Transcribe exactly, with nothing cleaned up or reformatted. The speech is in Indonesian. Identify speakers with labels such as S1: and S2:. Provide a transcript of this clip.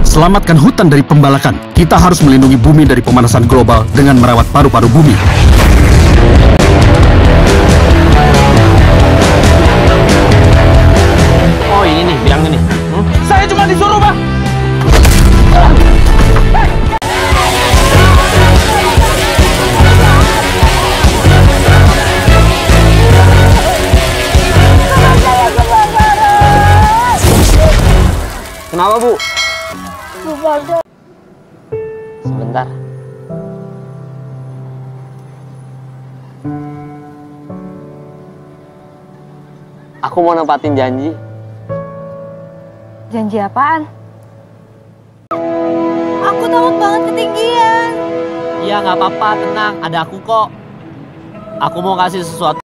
S1: Selamatkan hutan dari pembalakan. Kita harus melindungi bumi dari pemanasan global dengan merawat paru-paru bumi.
S2: Oh ini nih, bilang ini. Hmm? Saya cuma disuruh, Bang. Kenapa, Bu? Sebentar. Aku mau nempatin janji.
S3: Janji apaan? Aku takut banget ketinggian.
S2: Iya, nggak apa-apa, tenang. Ada aku kok. Aku mau kasih sesuatu